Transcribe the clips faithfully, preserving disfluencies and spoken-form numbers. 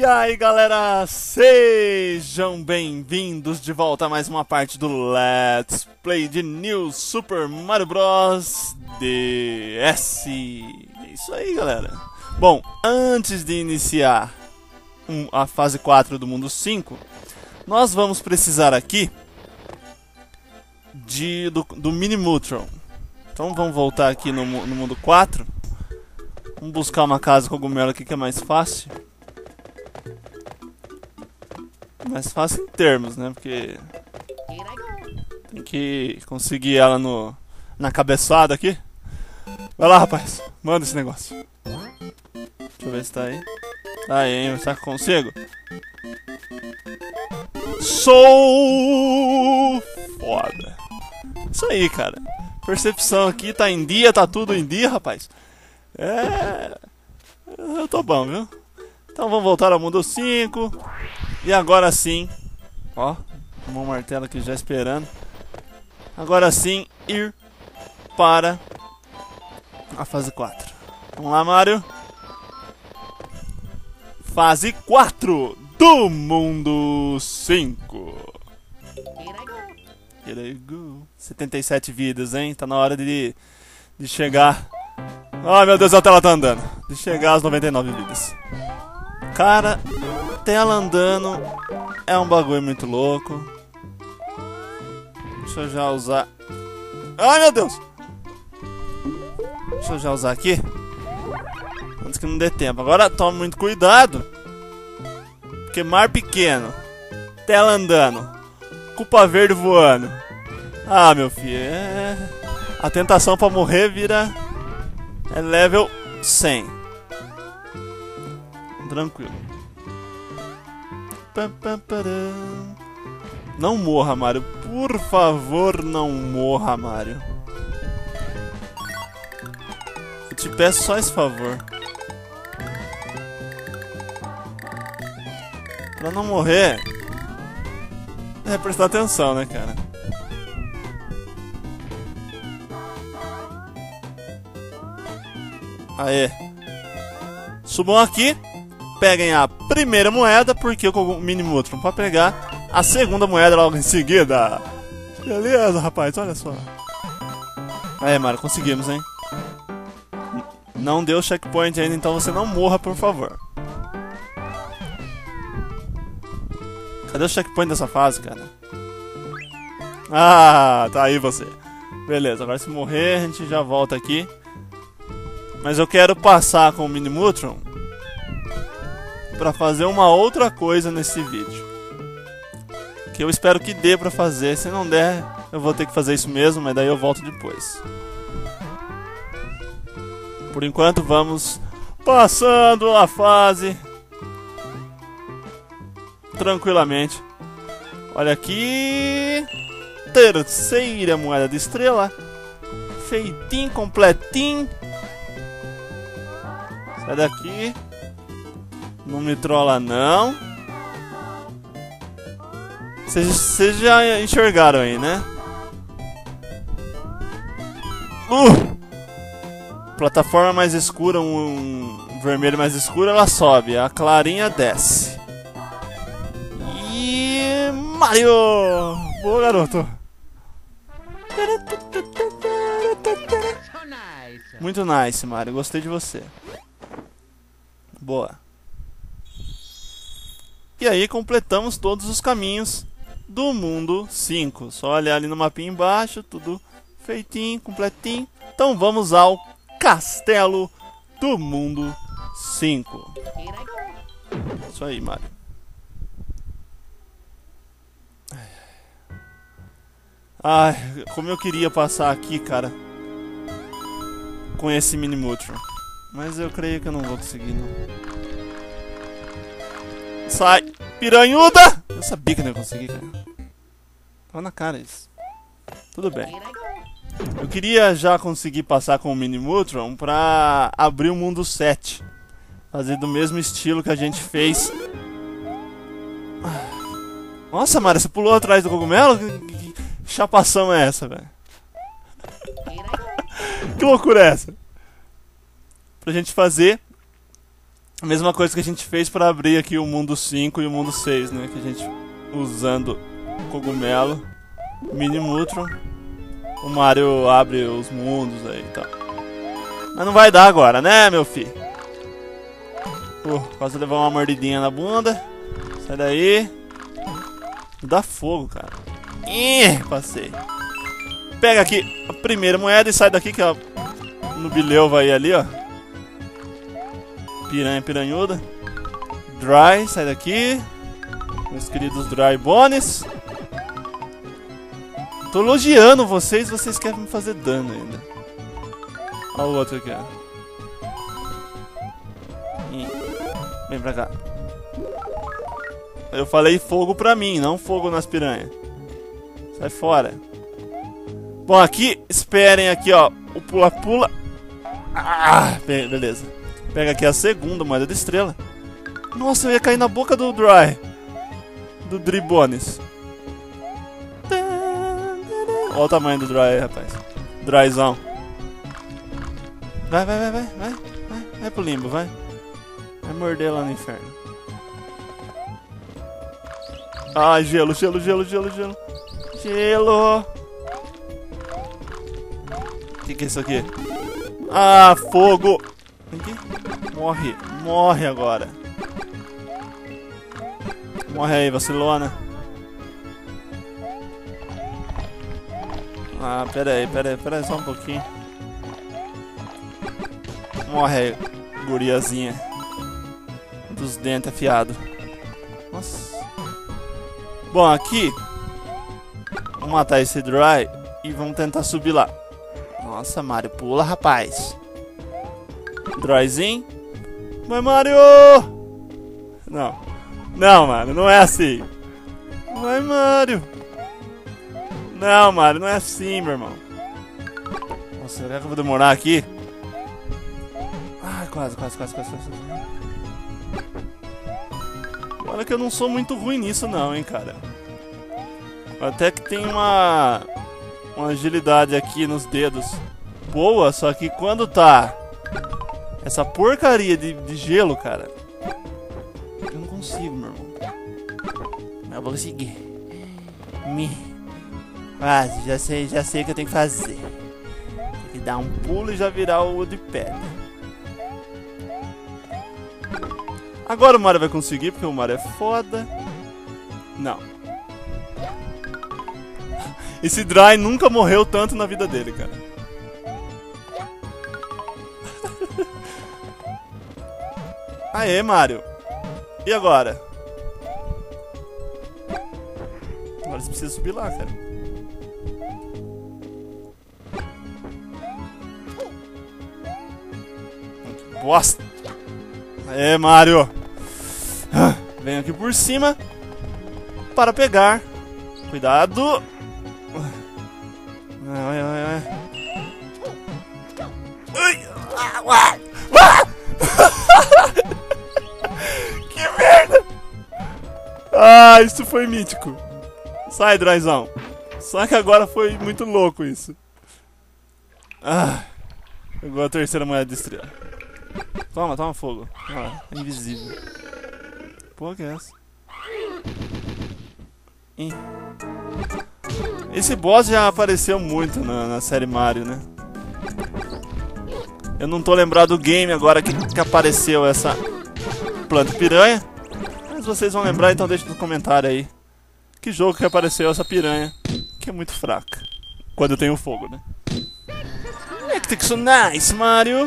E aí galera, sejam bem-vindos de volta a mais uma parte do Let's Play de New Super Mario Bros. D S. É isso aí galera. Bom, antes de iniciar um, a fase quatro do mundo cinco, nós vamos precisar aqui de, do, do Mini-Mutron. Então vamos voltar aqui no, no mundo quatro. Vamos buscar uma casa cogumelo aqui que é mais fácil. Mais fácil em termos, né? Porque tem que conseguir ela no, na cabeçada aqui. Vai lá, rapaz. Manda esse negócio. Deixa eu ver se tá aí. Tá aí, hein? Será que eu consigo? Sou foda. Isso aí, cara. Percepção aqui tá em dia, tá tudo em dia, rapaz. É... Eu tô bom, viu? Então vamos voltar ao mundo cinco. E agora sim, ó, um martelo aqui já esperando. Agora sim, ir para a fase quatro. Vamos lá, Mario. Fase quatro do mundo cinco. Here I go. setenta e sete vidas, hein? Tá na hora de, de chegar. Ai, meu Deus, a tela tá andando. De chegar às noventa e nove vidas. Cara, tela andando é um bagulho muito louco. Deixa eu já usar. Ai meu Deus! Deixa eu já usar aqui antes que não dê tempo. Agora tome muito cuidado, porque mar pequeno, tela andando, culpa verde voando. Ah meu filho, é... a tentação pra morrer vira é level cem. Tranquilo. Não morra, Mario. Por favor, não morra, Mario. Eu te peço só esse favor. Pra não morrer, é prestar atenção, né, cara? Aê. Subam aqui. Peguem a primeira moeda, porque o Mini-Mutron para pegar a segunda moeda logo em seguida. Beleza, rapaz, olha só. Aí, Mario, conseguimos, hein? Não deu checkpoint ainda, então você não morra, por favor. Cadê o checkpoint dessa fase, cara? Ah, tá aí você. Beleza, agora se morrer, a gente já volta aqui. Mas eu quero passar com o Mini-Mutron pra fazer uma outra coisa nesse vídeo, que eu espero que dê pra fazer. Se não der, eu vou ter que fazer isso mesmo, mas daí eu volto depois. Por enquanto vamos passando a fase tranquilamente. Olha aqui, terceira moeda de estrela, feitinho, completinho. Sai daqui. Não me trola, não. Vocês já enxergaram aí, né? Uh! Plataforma mais escura, um, um vermelho mais escuro, ela sobe. A clarinha desce. E... Mario! Boa, garoto! Muito nice, Mario. Gostei de você. Boa. E aí completamos todos os caminhos do mundo cinco. Só olhar ali no mapinha embaixo, tudo feitinho, completinho. Então vamos ao castelo do mundo cinco. Isso aí, Mario. Ai, como eu queria passar aqui, cara, com esse Mini-Mutron. Mas eu creio que eu não vou conseguir, não. Sai, piranhuda! Eu sabia que eu não ia conseguir, cara. Tava na cara isso. Tudo bem. Eu queria já conseguir passar com o Mini-Mutron pra abrir o mundo sete. Fazer do mesmo estilo que a gente fez. Nossa, Mario, você pulou atrás do cogumelo? Que, que, que chapação é essa, velho? Que loucura é essa? Pra gente fazer A mesma coisa que a gente fez para abrir aqui o mundo cinco e o mundo seis, né? Que a gente, usando cogumelo, Mini Mutron, o Mario abre os mundos aí e tal. Mas não vai dar agora, né, meu filho? Pô, quase levar uma mordidinha na bunda. Sai daí. Não dá fogo, cara. Ih, passei. Pega aqui a primeira moeda e sai daqui que a Nubileu vai ir ali, ó. Piranha piranhuda. Dry, sai daqui. Meus queridos Dry Bones. Tô elogiando vocês, vocês querem me fazer dano ainda. Olha o outro aqui, ó. Vem pra cá. Eu falei fogo pra mim, não fogo nas piranhas. Sai fora. Bom, aqui, esperem aqui, ó. O pula-pula. Ah, beleza. Pega aqui a segunda moeda de estrela. Nossa, eu ia cair na boca do Dry. Do Dribones. Olha o tamanho do Dry aí, rapaz. Dryzão. Vai, vai, vai, vai, vai. Vai, vai pro limbo, vai. Vai morder lá no inferno. Ah, gelo, gelo, gelo, gelo, gelo. Gelo. O que, que é isso aqui? Ah, fogo. Aqui. Morre, morre agora. Morre aí, vacilona. Ah, pera aí, pera aí, pera aí só um pouquinho. Morre aí, guriazinha. Dos dentes afiados. Nossa. Bom, aqui vamos matar esse Dry e vamos tentar subir lá. Nossa, Mario, pula, rapaz. Dryzinho. Vai, Mario! Não. Não, Mario, não é assim. Vai, Mario. Não, Mario, não é assim, meu irmão. Nossa, será que eu vou demorar aqui? Ah, quase, quase, quase, quase, quase. Olha que eu não sou muito ruim nisso não, hein, cara. Até que tem uma uma agilidade aqui nos dedos boa, só que quando tá essa porcaria de, de gelo, cara, eu não consigo, meu irmão. Mas eu vou conseguir. Me... Ah, já sei, já sei o que eu tenho que fazer. Tem que dar um pulo e já virar o de pedra. Agora o Mario vai conseguir, porque o Mario é foda. Não. Esse Dry nunca morreu tanto na vida dele, cara. Aê, Mario. E agora? Agora você precisa subir lá, cara. Que bosta. Aê, Mario. Vem aqui por cima para pegar. Cuidado. Ai, ai, ai. Ai. Que merda. Ah, isso foi mítico. Sai, Dryzão. Só que agora foi muito louco isso. Ah, pegou a terceira moeda de estrela. Toma, toma fogo. Ah, é invisível. Pô, que é essa? Ih. Esse boss já apareceu muito na, na série Mario, né? Eu não tô lembrado do game agora que, que apareceu essa planta piranha. Mas vocês vão lembrar, então deixa no comentário aí. Que jogo que apareceu essa piranha, que é muito fraca. Quando eu tenho fogo, né? É que tem que ser nice, Mario.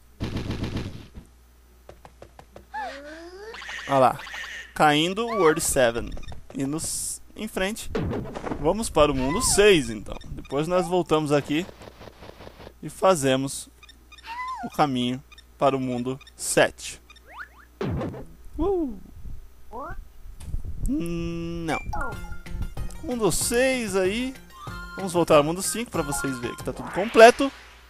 Olha lá. Caindo o World sete. E nos, em frente. Vamos para o mundo seis, então. Depois nós voltamos aqui e fazemos o caminho para o mundo sete. Uh. Não. Mundo seis aí. Vamos voltar ao mundo cinco para vocês verem que está tudo completo.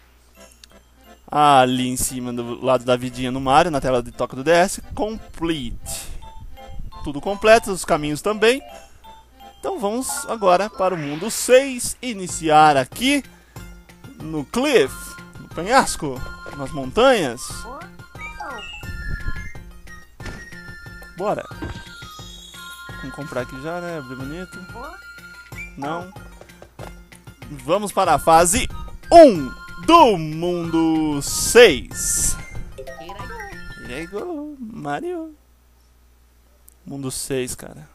Ali em cima do lado da vidinha no Mario, na tela de toque do D S. Complete. Tudo completo, os caminhos também. Então vamos agora para o mundo seis. Iniciar aqui no cliff, no penhasco, nas montanhas. Bora. Vamos comprar aqui já, né? Bem bonito. Não. Vamos para a fase um do mundo seis. Here I go, Mario. Mundo seis, cara.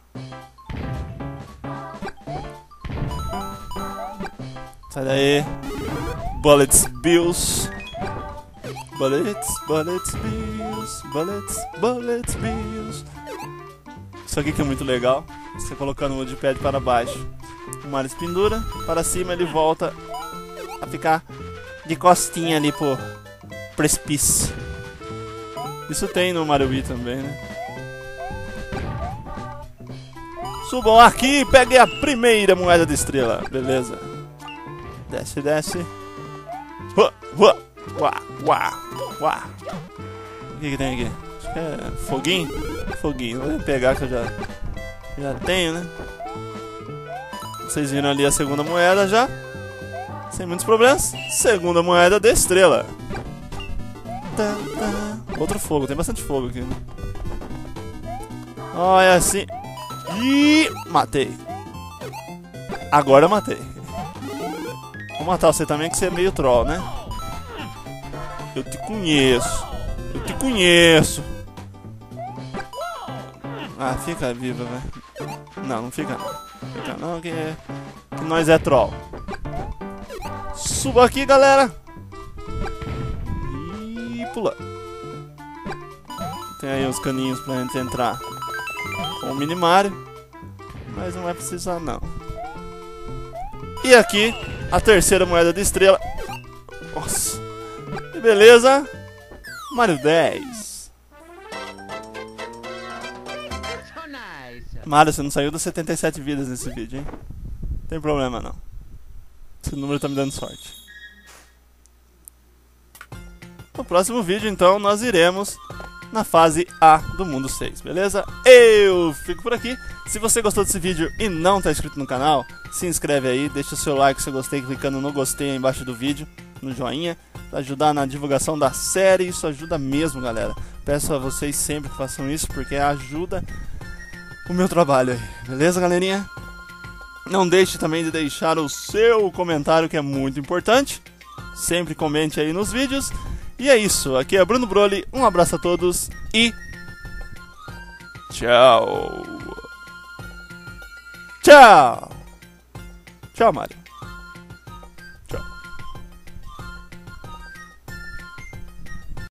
Sai daí. Bullets, Bills. Bullets, bullets, Bills. Bullets, bullets, Bills. Isso aqui que é muito legal. Você colocando o Woodpad para baixo, o Mario se pendura. Para cima ele volta a ficar de costinha ali pro precipício. Isso tem no Mario Wii também, né? Subam aqui e peguem a primeira moeda de estrela. Beleza. Desce, desce. Uá, uá, uá, uá, uá. O que que tem aqui? Acho que é foguinho? Foguinho. Vou pegar que eu já, já tenho, né? Vocês viram ali a segunda moeda já. Sem muitos problemas. Segunda moeda de estrela. Tá, tá. Outro fogo. Tem bastante fogo aqui, né? Olha assim. E matei. Agora eu matei. Vou matar você também, que você é meio troll, né? Eu te conheço. Eu te conheço. Ah, fica viva, velho. Não, não fica não. Fica não, que, que nós é troll. Suba aqui, galera. E pula. Tem aí os caninhos pra gente entrar com o mini Mario. Mas não vai precisar não. E aqui a terceira moeda de estrela. Nossa. Que beleza. Mario dez. Mario, você não saiu das setenta e sete vidas nesse vídeo, hein? Não tem problema não. Esse número tá me dando sorte. No próximo vídeo, então, nós iremos na fase A do mundo seis, beleza? Eu fico por aqui. Se você gostou desse vídeo e não está inscrito no canal, se inscreve aí, deixa o seu like se gostei, clicando no gostei aí embaixo do vídeo, no joinha, para ajudar na divulgação da série. Isso ajuda mesmo, galera. Peço a vocês sempre que façam isso, porque ajuda o meu trabalho aí, beleza, galerinha? Não deixe também de deixar o seu comentário, que é muito importante. Sempre comente aí nos vídeos. E é isso, aqui é Bruno Broly, um abraço a todos e tchau! Tchau! Tchau, Mario.